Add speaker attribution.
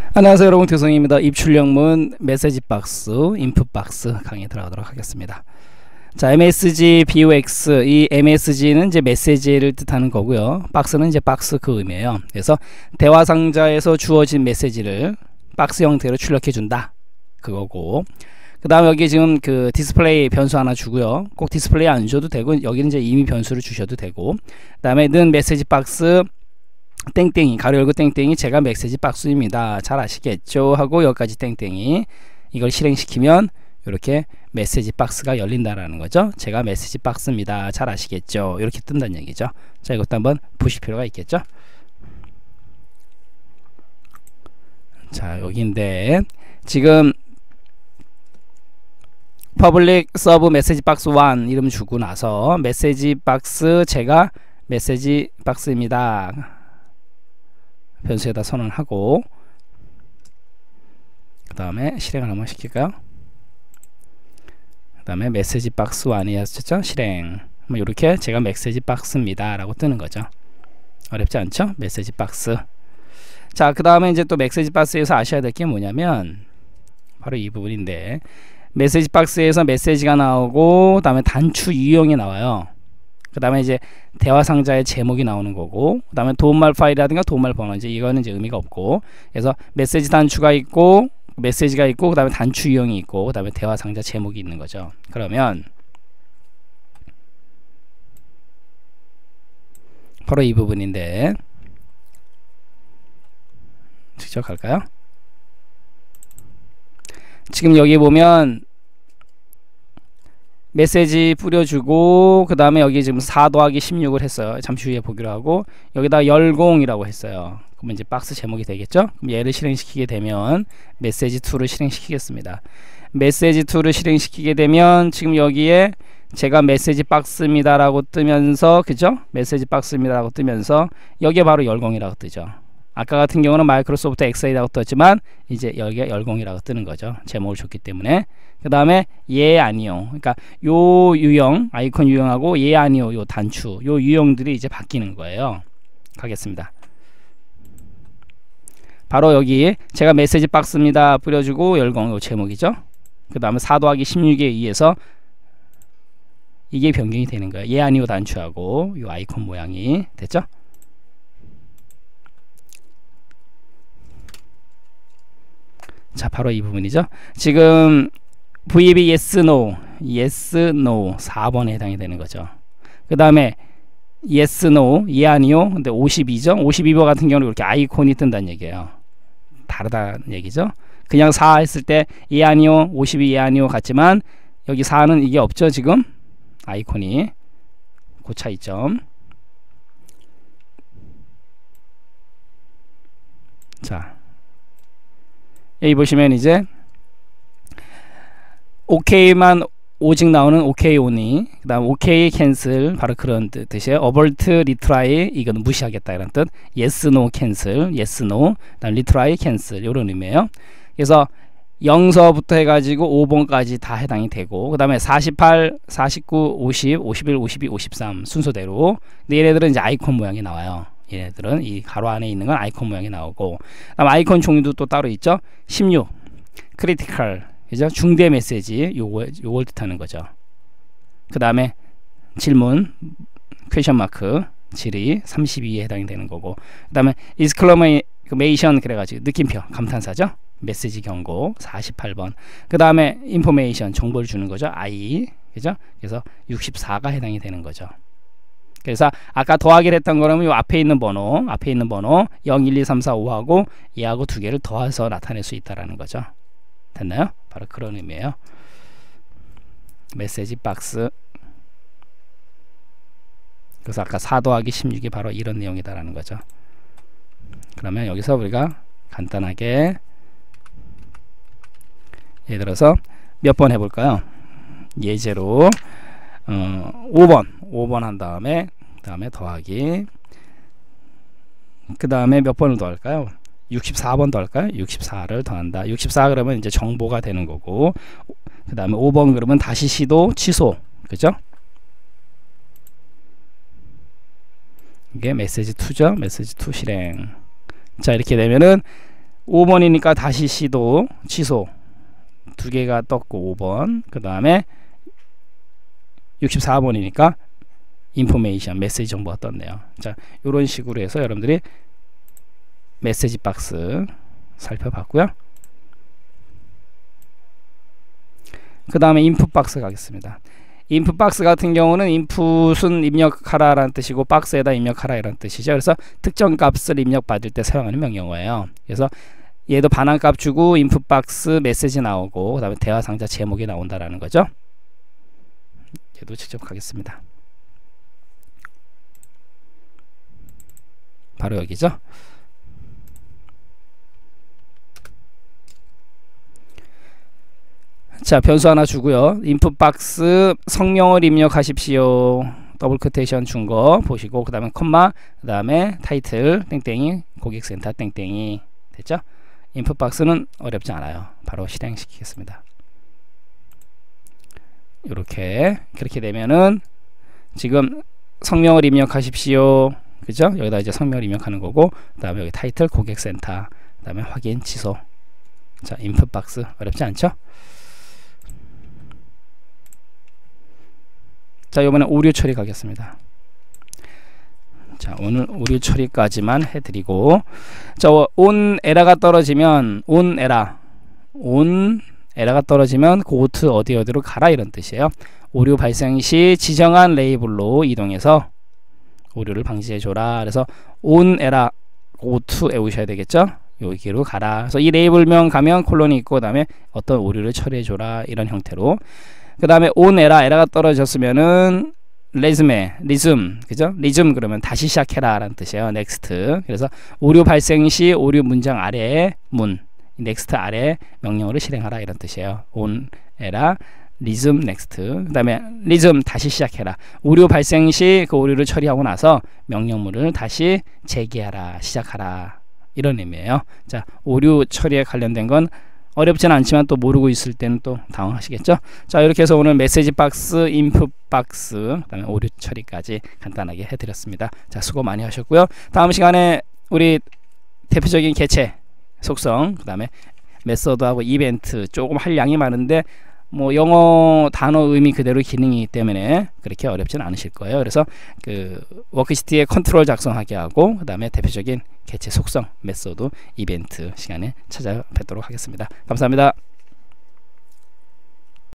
Speaker 1: 안녕하세요 여러분, 교성입니다. 입출력문 메시지 박스, 인풋 박스 강의 들어가도록 하겠습니다. 자, MSG, BOX, 이 MSG는 이제 메시지를 뜻하는 거고요. 박스는 이제 박스 그 의미예요. 그래서 대화 상자에서 주어진 메시지를 박스 형태로 출력해 준다 그거고, 그 다음에 여기 지금 그 디스플레이 변수 하나 주고요. 꼭 디스플레이 안 줘도 되고, 여기는 이제 이미 변수를 주셔도 되고, 그 다음에 는 메시지 박스 땡땡이 가로 열고 땡땡이 제가 메시지 박스입니다. 잘 아시겠죠? 하고 여기까지 땡땡이, 이걸 실행시키면 이렇게 메시지 박스가 열린다라는 거죠. 제가 메시지 박스입니다. 잘 아시겠죠? 이렇게 뜬다는 얘기죠. 자, 이것도 한번 보실 필요가 있겠죠. 자, 여기인데 지금 퍼블릭 서브 메시지 박스 1 이름 주고 나서 메시지 박스 제가 메시지 박스입니다 변수에다 선언하고, 그 다음에 실행을 한번 시킬까요? 그 다음에 메시지 박스 1이었죠? 실행. 뭐 이렇게 제가 메시지 박스입니다 라고 뜨는 거죠. 어렵지 않죠? 메시지 박스. 자, 그 다음에 이제 또 메시지 박스에서 아셔야 될 게 뭐냐면 바로 이 부분인데, 메시지 박스에서 메시지가 나오고, 그 다음에 단추 유형이 나와요. 그 다음에 이제 대화 상자의 제목이 나오는 거고, 그 다음에 도움말 파일이라든가 도움말 번호, 이제 이거는 이제 의미가 없고, 그래서 메시지 단추가 있고 메시지가 있고, 그 다음에 단추 유형이 있고, 그 다음에 대화 상자 제목이 있는 거죠. 그러면 바로 이 부분인데 직접 갈까요? 지금 여기 보면 메시지 뿌려주고, 그 다음에 여기 지금 4 더하기 16을 했어요. 잠시 후에 보기로 하고, 여기다 열공이라고 했어요. 그러면 이제 박스 제목이 되겠죠. 그럼 얘를 실행시키게 되면 메시지 2를 실행시키겠습니다. 메시지 2를 실행시키게 되면 지금 여기에 제가 메시지 박스입니다 라고 뜨면서, 그죠? 메시지 박스입니다 라고 뜨면서 여기에 바로 열공이라고 뜨죠. 아까 같은 경우는 마이크로소프트 엑셀이라고 떴지만 이제 여기가 열공이라고 뜨는 거죠. 제목을 줬기 때문에. 그 다음에 예 아니요, 그러니까 요 유형, 아이콘 유형하고 예 아니요 요 단추, 요 유형들이 이제 바뀌는 거예요. 가겠습니다. 바로 여기 제가 메시지 박스입니다 뿌려주고 열공, 요 제목이죠. 그 다음에 4 더하기 16에 의해서 이게 변경이 되는 거예요. 예 아니요 단추하고 요 아이콘 모양이 됐죠. 자, 바로 이 부분이죠. 지금 VB yes no, yes no 4번에 해당이 되는 거죠. 그 다음에 yes no, 예 아니요, 근데 52죠. 52번 같은 경우는 이렇게 아이콘이 뜬다는 얘기예요. 다르다는 얘기죠. 그냥 4 했을 때 예 아니요, 52 예 아니요 같지만 여기 4는 이게 없죠. 지금 아이콘이 그 차이점. 자, 여기 보시면 이제 OK만 오직 나오는 OK only, 그 다음 OK cancel, 바로 그런 뜻이에요. abort retry, 이건 무시하겠다 이런 뜻. yes no cancel, yes no, 그 다음 retry cancel, 이런 의미예요. 그래서 0서부터 해가지고 5번까지 다 해당이 되고, 그 다음에 48, 49, 50, 51, 52, 53 순서대로. 근데 얘네들은 이제 아이콘 모양이 나와요. 얘네들은 이 가로 안에 있는 건 아이콘 모양이 나오고, 그다음 아이콘 종류도 또 따로 있죠. 16 크리티컬, 그죠? 중대 메시지, 요걸 뜻하는 거죠. 그 다음에 질문 퀘션 마크 질의 32에 해당이 되는 거고, 그 다음에 exclamation 그래가지고 느낌표 감탄사죠. 메시지 경고 48번. 그 다음에 information 정보를 주는 거죠. I, 그죠? 그래서 64가 해당이 되는 거죠. 그래서 아까 더하기를 했던 거라면 요 앞에 있는 번호 0, 1, 2, 3, 4, 5하고 얘하고 두 개를 더해서 나타낼 수 있다라는 거죠. 됐나요? 바로 그런 의미예요. 메시지 박스. 그래서 아까 4 더하기 16이 바로 이런 내용이다라는 거죠. 그러면 여기서 우리가 간단하게 예를 들어서 몇 번 해볼까요? 예제로 5번 한 다음에 더하기, 그 다음에 몇 번을 더할까요? 64번 더할까요? 64를 더한다. 64 그러면 이제 정보가 되는 거고, 그 다음에 5번 그러면 다시 시도 취소, 그죠? 이게 메시지 2죠. 메시지 2 실행. 자, 이렇게 되면은 5번이니까 다시 시도 취소 두 개가 떴고 5번. 그 다음에 64번이니까 인포메이션 메시지 정보가 떴네요. 자, 이런 식으로 해서 여러분들이 메시지 박스 살펴봤고요. 그 다음에 인풋 박스 가겠습니다. 인풋 박스 같은 경우는 인풋은 입력하라 라는 뜻이고 박스에다 입력하라 이런 뜻이죠. 그래서 특정 값을 입력받을 때 사용하는 명령어예요. 그래서 얘도 반환값 주고 인풋 박스 메시지 나오고 그 다음에 대화 상자 제목이 나온다라는 거죠. 얘도 직접 가겠습니다. 바로 여기죠. 자, 변수 하나 주고요. 인풋 박스 성명을 입력하십시오. 더블 코테이션 준 거 보시고 그 다음에 콤마 그 다음에 타이틀 땡땡이 고객센터 땡땡이 됐죠? 인풋 박스는 어렵지 않아요. 바로 실행시키겠습니다. 그렇게 되면은 지금 성명을 입력하십시오. 그죠? 여기다 이제 성명을 입력하는 거고 그 다음에 여기 타이틀 고객센터 그 다음에 확인 취소. 자, 인풋 박스 어렵지 않죠? 자, 이번에 오류 처리 가겠습니다. 자, 오늘 오류 처리까지만 해드리고, 자, 온 에러가 떨어지면 에러가 떨어지면 go to 어디로 가라 이런 뜻이에요. 오류 발생 시 지정한 레이블로 이동해서 오류를 방지해줘라. 그래서 on 에러 go to에 오셔야 되겠죠. 여기로 가라. 그래서 이 레이블명 가면 콜론이 있고 그 다음에 어떤 오류를 처리해줘라 이런 형태로. 그 다음에 on 에러가 떨어졌으면은 리즘 그죠? 리즘 그러면 다시 시작해라 라는 뜻이에요. next. 그래서 오류 발생 시 오류 문장 아래에 next 아래 명령어를 실행하라 이런 뜻이에요. on 에러 리즘 next. 그 다음에 리즘 다시 시작해라. 오류 발생 시 그 오류를 처리하고 나서 명령문을 다시 제기하라 시작하라 이런 의미예요. 자, 오류 처리에 관련된 건 어렵진 않지만 또 모르고 있을 때는 또 당황하시겠죠. 자, 이렇게 해서 오늘 메시지 박스, 인풋 박스, 그 다음에 오류 처리까지 간단하게 해드렸습니다. 자, 수고 많이 하셨고요. 다음 시간에 우리 대표적인 개체 속성, 그 다음에 메서드하고 이벤트 조금 할 양이 많은데 뭐 영어 단어 의미 그대로 기능이기 때문에 그렇게 어렵진 않으실 거예요. 그래서 그 워크시트에 컨트롤 작성하게 하고 그 다음에 대표적인 개체 속성, 메소드, 이벤트 시간에 찾아뵙도록 하겠습니다. 감사합니다.